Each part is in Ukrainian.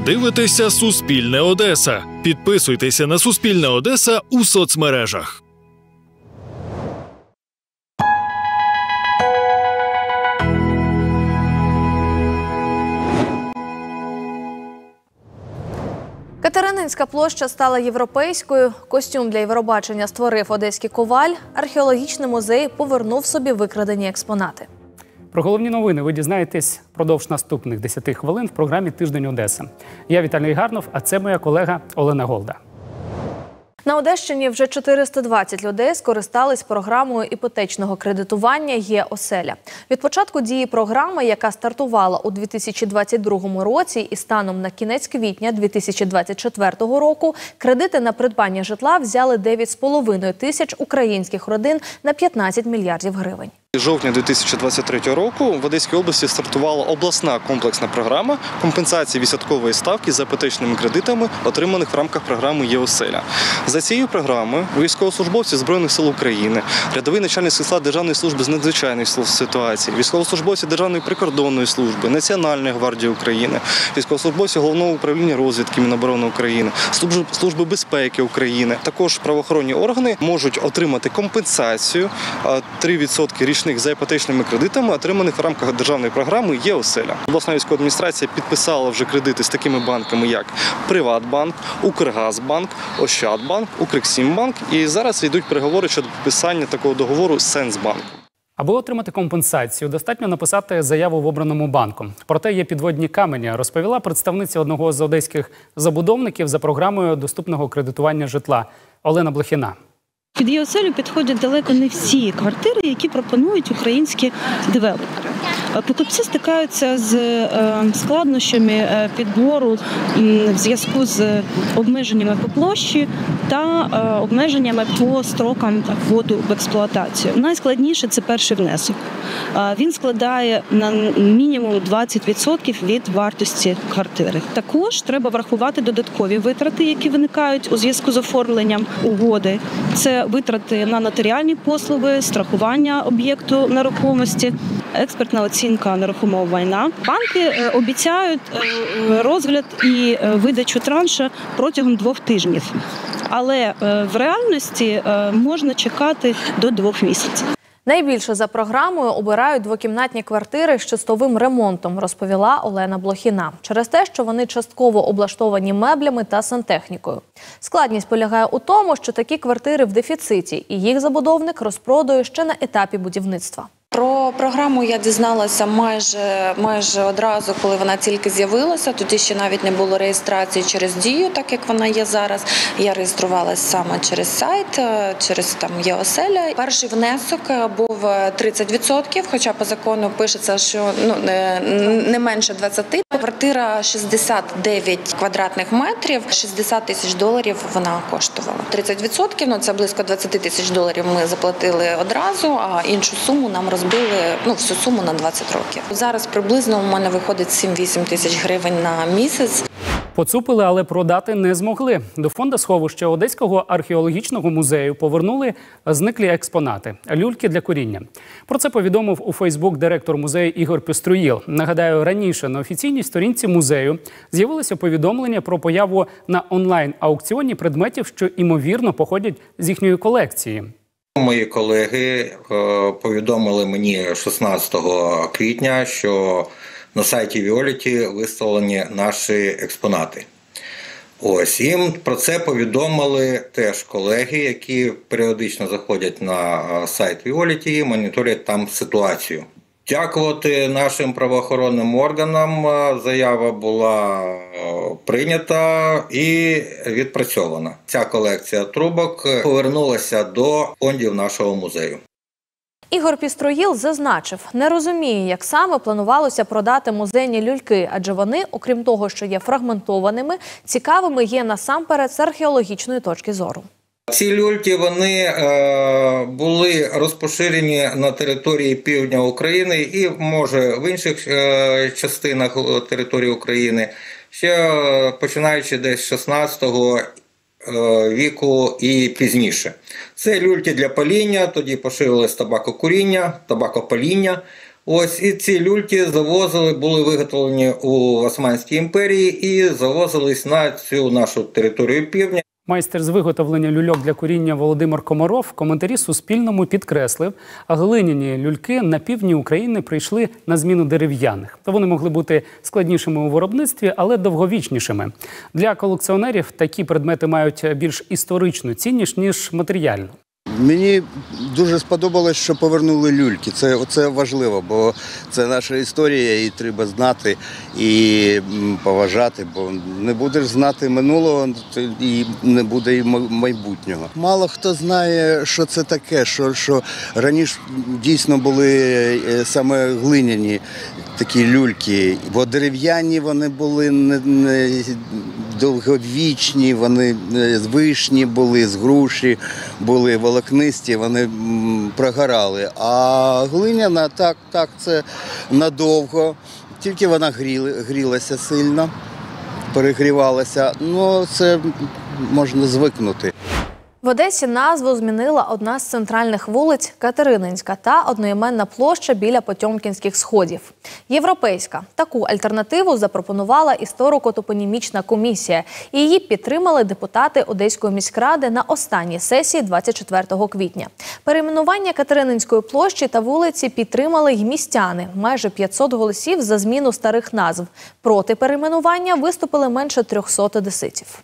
дивитеся Суспільне Одеса. Підписуйтеся на Суспільне Одеса у соцмережах. Катерининська площа стала європейською, костюм для Євробачення створив одеський коваль, археологічний музей повернув собі викрадені експонати. Про головні новини ви дізнаєтесь впродовж наступних 10 хвилин в програмі «Тиждень Одеси». Я Віталій Гарнов, а це моя колега Олена Голда. На Одещині вже 420 людей скористались програмою іпотечного кредитування «Є-оселя». Від початку дії програми, яка стартувала у 2022 році і станом на кінець квітня 2024 року, кредити на придбання житла взяли 9,5 тисяч українських родин на 15 мільярдів гривень. З жовтня 2023 року в Одеській області стартувала обласна комплексна програма компенсації відсоткової ставки за іпотечними кредитами, отриманих в рамках програми «Є-оселя». За цією програмою військовослужбовці Збройних сил України, рядовий начальник склад Державної служби з надзвичайних ситуацій, військовослужбовці Державної прикордонної служби, Національної гвардії України, військовослужбовці Головного управління розвідки Міноборони України, Служби безпеки України. Також правоохоронні органи можуть отримати компенсацію 3% річних за іпотечними кредитами, отриманих в рамках державної програми «Є-оселя». Обласна військова адміністрація підписала вже кредити з такими банками, як «Приватбанк», «Укргазбанк», «Ощадбанк», «Укрексімбанк». І зараз йдуть переговори щодо підписання такого договору з «Сенсбанком». Аби отримати компенсацію, достатньо написати заяву в обраному банку. Проте є підводні камені, розповіла представниця одного з одеських забудовників за програмою доступного кредитування житла Олена Блохіна. Під «Є-оселю» підходять далеко не всі квартири, які пропонують українські девелопери. Покупці стикаються з складнощами підбору в зв'язку з обмеженнями по площі та обмеженнями по строкам вводу в експлуатацію. Найскладніше – це перший внесок. Він складає на мінімум 20% від вартості квартири. Також треба врахувати додаткові витрати, які виникають у зв'язку з оформленням угоди. Це витрати на нотаріальні послуги, страхування об'єкту нерухомості, експертна оцінка нерухомого майна. Банки обіцяють розгляд і видачу транша протягом 2 тижнів. Але в реальності можна чекати до 2 місяців. Найбільше за програмою обирають двокімнатні квартири з чистовим ремонтом, розповіла Олена Блохіна. Через те, що вони частково облаштовані меблями та сантехнікою. Складність полягає у тому, що такі квартири в дефіциті, і їх забудовник розпродує ще на етапі будівництва. Про програму я дізналася майже одразу, коли вона тільки з'явилася. Тоді ще навіть не було реєстрації через Дію, так як вона є зараз. Я реєструвалася саме через сайт, через «Є-оселя». Перший внесок був 30%, хоча по закону пишеться, що не менше 20%. Квартира 69 квадратних метрів, $60 тисяч вона коштувала. 30%, це близько $20 тисяч ми заплатили одразу, а іншу суму нам розбили, всю суму на 20 років. Зараз приблизно у мене виходить 7-8 тисяч гривень на місяць. Поцупили, але продати не змогли. До фонду сховища Одеського археологічного музею повернули зниклі експонати – люльки для куріння. Про це повідомив у Фейсбук директор музею Ігор Піструїл. Нагадаю, раніше на офіційній сторінці музею з'явилося повідомлення про появу на онлайн-аукціоні предметів, що, ймовірно, походять з їхньої колекції. Мої колеги повідомили мені 16 квітня, що на сайті Віоліті виставлені наші експонати. Їм про це повідомили теж колеги, які періодично заходять на сайт Віоліті і моніторять там ситуацію. Дякувати нашим правоохоронним органам, заява була прийнята і відпрацьована. Ця колекція трубок повернулася до фондів нашого музею. Ігор Піструїл зазначив, не розуміє, як саме планувалося продати музейні люльки, адже вони, окрім того, що є фрагментованими, цікавими є насамперед з археологічної точки зору. Ці люльки, вони були розпоширені на території півдня України і, може, в інших частинах території України, ще починаючи десь з 16 віку і пізніше. Це люльки для паління, тоді поширилось табакокуріння, табакопаління. Ось і ці люльки завозили, були виготовлені у Османській імперії і завозились на цю нашу територію півдня. Майстер з виготовлення люльок для куріння Володимир Комаров в коментарі Суспільному підкреслив, а глиняні люльки на півдні України прийшли на зміну дерев'яних. Вони могли бути складнішими у виробництві, але довговічнішими. Для колекціонерів такі предмети мають більш історичну цінність, ніж матеріальну. Мені дуже сподобалось, що повернули люльки. Це важливо, бо це наша історія, її треба знати і поважати, бо не будеш знати минулого, і не буде і майбутнього. Мало хто знає, що це таке, що раніше дійсно були саме глиняні такі люльки, бо дерев'яні вони були не довговічні, вони з вишні були, з груші були, волокнисті, вони прогорали. А глиняна, так, це надовго, тільки вона грілася сильно, перегрівалася, це можна звикнути. В Одесі назву змінила одна з центральних вулиць – Катерининська та одноіменна площа біля Потьомкінських сходів. Європейська. Таку альтернативу запропонувала історико-топонімічна комісія. І її підтримали депутати Одеської міськради на останній сесії 24 квітня. Перейменування Катерининської площі та вулиці підтримали й містяни. Майже 500 голосів за зміну старих назв. Проти перейменування виступили менше 300 одеситів.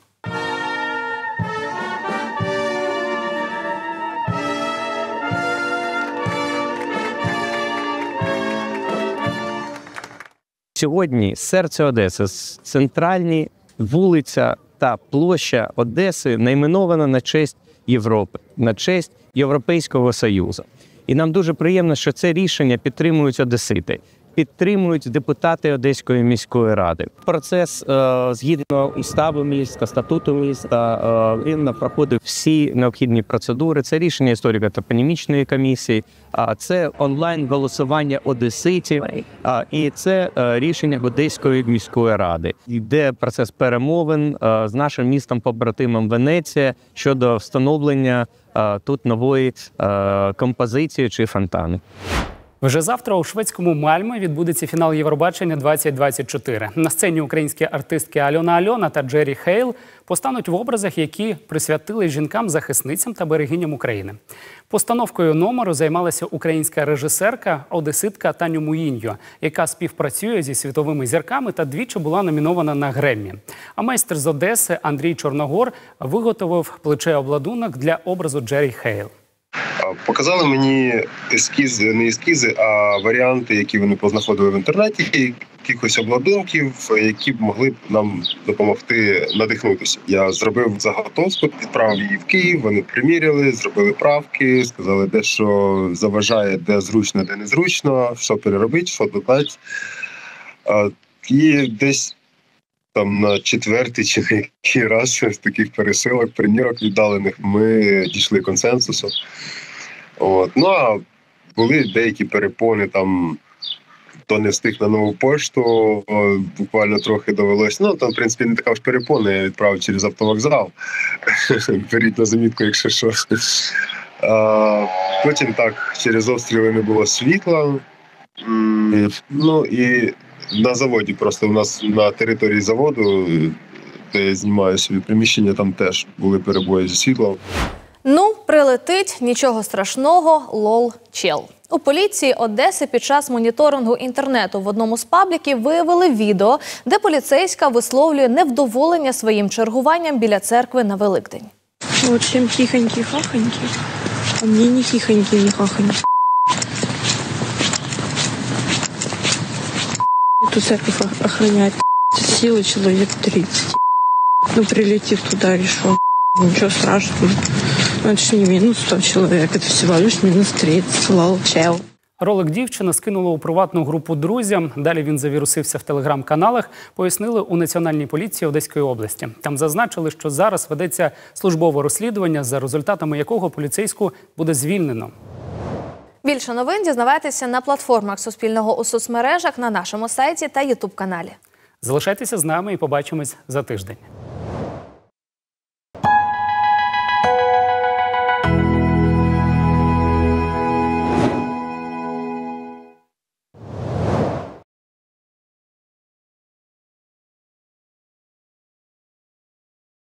Сьогодні серце Одеси, центральні вулиця та площа Одеси найменована на честь Європи, на честь Європейського Союзу. І нам дуже приємно, що це рішення підтримують одесити, підтримують депутати Одеської міської ради. Процес, згідно уставу міста, статуту міста, він проходив всі необхідні процедури. Це рішення історико-топонімічної комісії, це онлайн-голосування одеситів, і це рішення Одеської міської ради. Йде процес перемовин з нашим містом-побратимом Венеція щодо встановлення тут нової композиції чи фонтану. Вже завтра у шведському Мальме відбудеться фінал Євробачення-2024. На сцені українські артистки Альона та Джері Хейл постануть в образах, які присвятили жінкам-захисницям та берегиням України. Постановкою номеру займалася українська режисерка, одеситка Таня Муїньо, яка співпрацює зі світовими зірками та двічі була номінована на Греммі. А майстер з Одеси Андрій Чорногор виготовив плече-обладунок для образу Джері Хейл. Показали мені не ескізи, а варіанти, які вони познаходили в інтернеті, якихось обладунків, які б могли б нам допомогти надихнутися. Я зробив заготовку, відправив її в Київ, вони приміряли, зробили правки, сказали, де що заважає, де зручно, де незручно, що переробити, що додати. І десь там на 4-й чи на який раз з таких пересилок, примірок віддалених, ми дійшли консенсусу. А були деякі перепони, там, хто не встиг на нову пошту, буквально трохи довелось. Там, в принципі, не така ж перепона, я відправив через автовокзал. Беріть на замітку, якщо що. Потім так, через обстріли не було світла. І на заводі, просто у нас на території заводу, де я знімаю собі приміщення, там теж були перебої зі світлом. Прилетить, нічого страшного, лол, чел. У поліції Одеси під час моніторингу інтернету в одному з пабліків виявили відео, де поліцейська висловлює невдоволення своїм чергуванням біля церкви на Великдень. Вот всем хихоньки-хахоньки, а мне не хихоньки, не хахоньки. Эту церковь охранять силы человек 30. Прилетев туда, решил, ничего страшного. Это ж не минус 100 человек, это всего лишь минус 30, лол, чел. Ролик дівчина скинула у приватну групу друзям. Далі він завірусився в телеграм-каналах, пояснили у Національній поліції Одеської області. Там зазначили, що зараз ведеться службове розслідування, за результатами якого поліцейську буде звільнено. Більше новин дізнавайтеся на платформах Суспільного у соцмережах, на нашому сайті та ютуб-каналі. Залишайтеся з нами і побачимось за тиждень.